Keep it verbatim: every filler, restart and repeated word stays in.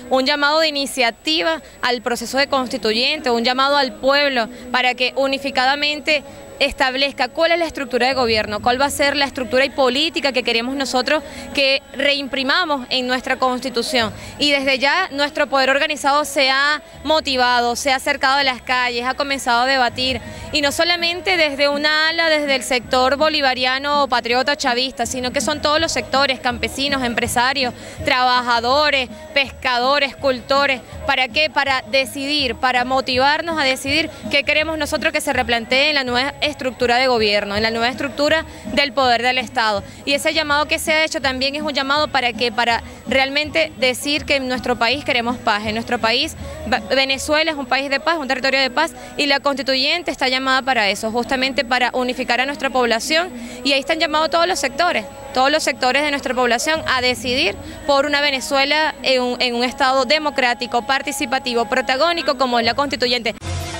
un llamado de iniciativa al proceso de constituyente, un llamado al pueblo para que unificadamente establezca cuál es la estructura de gobierno, cuál va a ser la estructura y política que queremos nosotros que reimprimamos en nuestra Constitución. Y desde ya nuestro poder organizado se ha motivado, se ha acercado a las calles, ha comenzado a debatir, y no solamente desde una ala, desde el sector bolivariano o patriota chavista, sino que son todos los sectores, campesinos, empresarios, trabajadores, pescadores, cultores. ¿Para qué? Para decidir, para motivarnos a decidir qué queremos nosotros que se replantee en la nueva estructura de gobierno, en la nueva estructura del poder del Estado. Y ese llamado que se ha hecho también es un llamado para que, para realmente decir que en nuestro país queremos paz, en nuestro país, Venezuela es un país de paz, un territorio de paz, y la constituyente está llamada para eso, justamente para unificar a nuestra población, y ahí están llamados todos los sectores, todos los sectores de nuestra población a decidir por una Venezuela en un, en un Estado democrático, participativo, protagónico como es la constituyente.